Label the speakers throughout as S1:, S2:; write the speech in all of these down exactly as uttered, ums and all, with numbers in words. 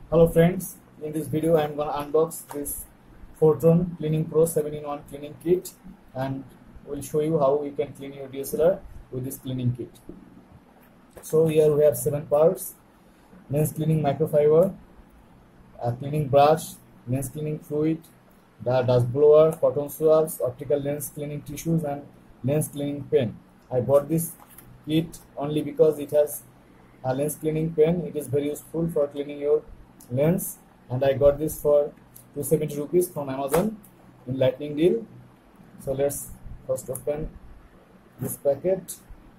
S1: Hello friends, in this video I am going to unbox this Photron Cleaning Pro seven in one cleaning kit, and will show you how you can clean your D S L R with this cleaning kit. So here we have seven parts: lens cleaning microfiber, a cleaning brush, lens cleaning fluid, the dust blower, cotton swabs, optical lens cleaning tissues, and lens cleaning pen. I bought this kit only because it has a lens cleaning pen. It is very useful for cleaning your lens, and I got this for two hundred seventy rupees from Amazon in lightning deal. So let's first open this packet.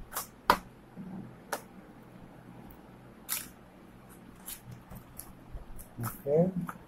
S1: Okay,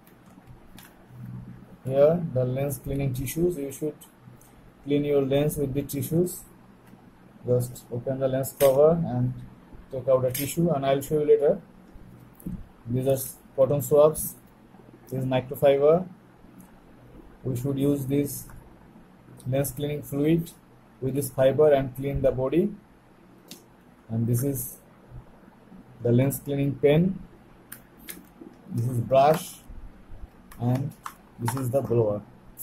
S1: here the lens cleaning tissues. You should clean your lens with the tissues. Just open the lens cover and take out the tissue, and I'll show you later. These are cotton swabs. This is microfiber. We should use this lens cleaning fluid with this fiber and clean the body. And this is the lens cleaning pen. This is brush, and this is the blower.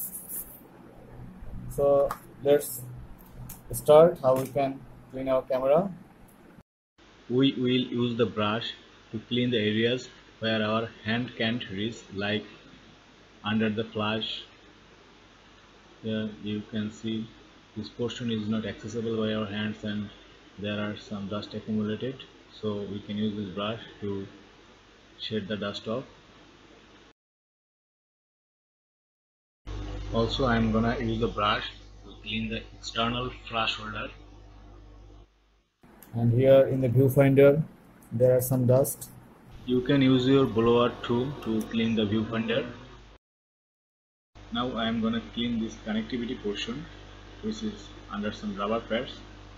S1: So let's start how we can clean our camera.
S2: We will use the brush to clean the areas where our hand can't reach, like under the flash. Here you can see this portion is not accessible by our hands and there are some dust accumulated, so we can use this brush to shed the dust off. Also, I am gonna use the brush to clean the external flash holder.
S1: And here in the viewfinder there are some dust.
S2: You can use your blower too to clean the viewfinder. Now I am gonna clean this connectivity portion, which is under some rubber pads.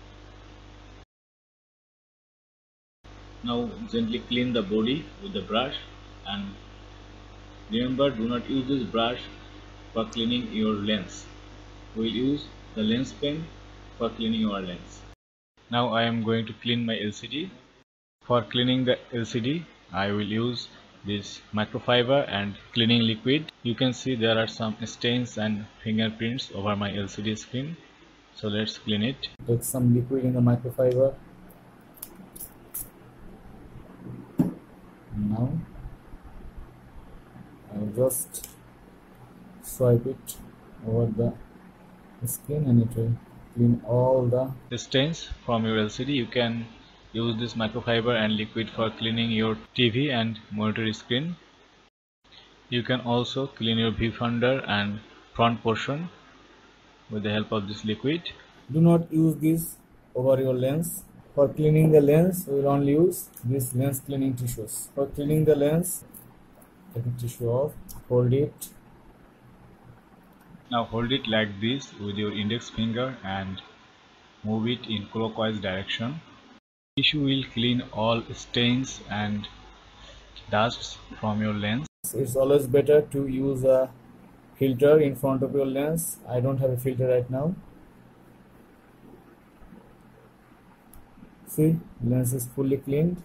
S2: Now gently clean the body with the brush, and remember, do not use this brush for cleaning your lens. We will use the lens pen for cleaning our lens. Now I am going to clean my L C D. For cleaning the L C D, I will use this microfiber and cleaning liquid. You can see there are some stains and fingerprints over my L C D screen. So let's clean it.
S1: Take some liquid in the microfiber. Now I'll just swipe it over the skin, and it will clean all the
S2: stains from your L C D. You can use this microfiber and liquid for cleaning your T V and monitor screen. You can also clean your viewfinder and front portion with the help of this liquid.
S1: Do not use this over your lens. For cleaning the lens, we will only use this lens cleaning tissues. For cleaning the lens, take the tissue off, hold it.
S2: Now hold it like this with your index finger and move it in clockwise direction. Tissue will clean all stains and dusts from your lens.
S1: It's always better to use a filter in front of your lens. I don't have a filter right now. See, lens is fully cleaned.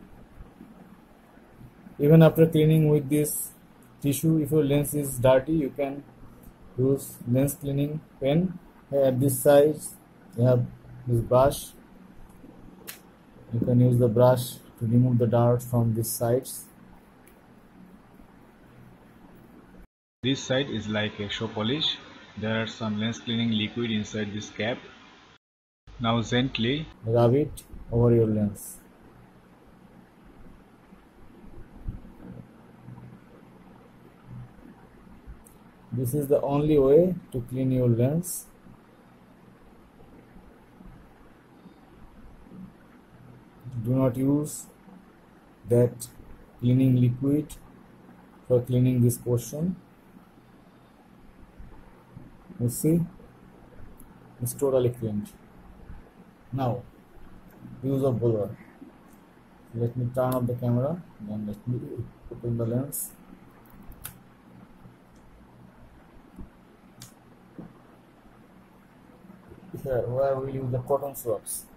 S1: Even after cleaning with this tissue, if your lens is dirty, you can use lens cleaning pen. At this size, you have this brush. You can use the brush to remove the dirt from these sides.
S2: This side is like a show polish. There are some lens cleaning liquid inside this cap. Now gently
S1: rub it over your lens. This is the only way to clean your lens. Do not use that cleaning liquid for cleaning this portion. You see, it's totally cleaned. Now, use of blower. Let me turn off the camera, then let me open the lens. Here, where we use the cotton swabs.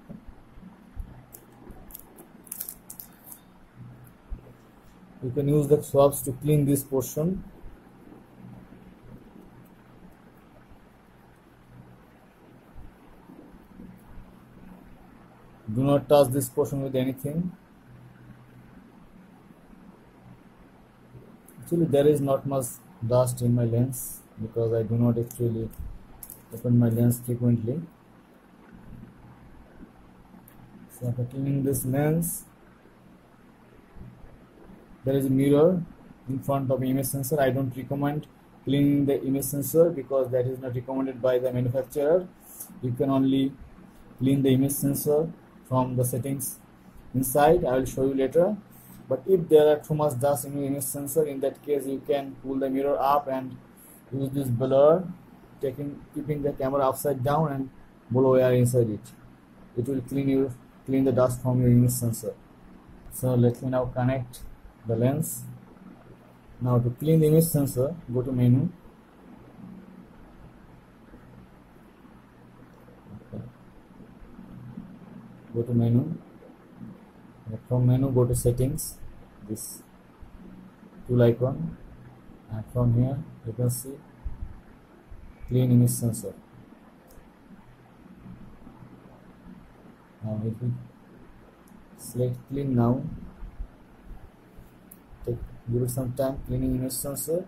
S1: You can use the swabs to clean this portion. Do not touch this portion with anything. Actually, there is not much dust in my lens because I do not actually open my lens frequently. So after cleaning this lens, there is a mirror in front of image sensor. I don't recommend cleaning the image sensor because that is not recommended by the manufacturer. You can only clean the image sensor from the settings inside. I will show you later. But if there are too much dust in your image sensor, in that case you can pull the mirror up and use this blur, taking keeping the camera upside down and blow air inside it. It will clean you clean the dust from your image sensor. So let me now connect the lens. Now to clean the image sensor, go to menu. Okay. Go to menu. And from menu, go to settings. This tool icon, and from here you can see clean image sensor. Now if we select clean now, take give it some time cleaning image sensor,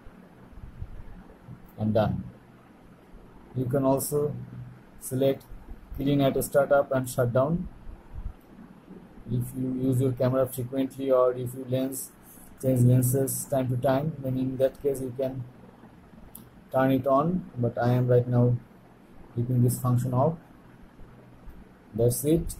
S1: and done. You can also select clean at startup and shut down. If you use your camera frequently, or if you lens change lenses time to time, then in that case you can turn it on, but I am right now keeping this function off. That's it.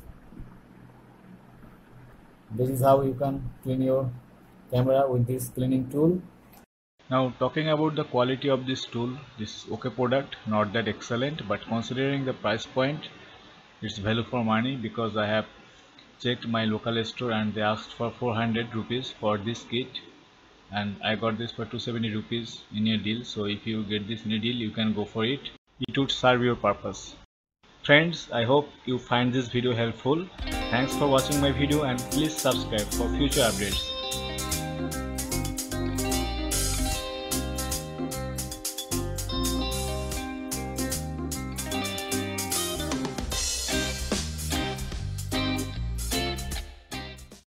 S1: This is how you can clean your camera with this cleaning tool.
S2: Now talking about the quality of this tool, this okay product, not that excellent, but considering the price point, it's value for money, because I have checked my local store and they asked for four hundred rupees for this kit, and I got this for two hundred seventy rupees in a deal. So if you get this in a deal, you can go for it. It would serve your purpose. Friends, I hope you find this video helpful. Thanks for watching my video, and please subscribe for future updates.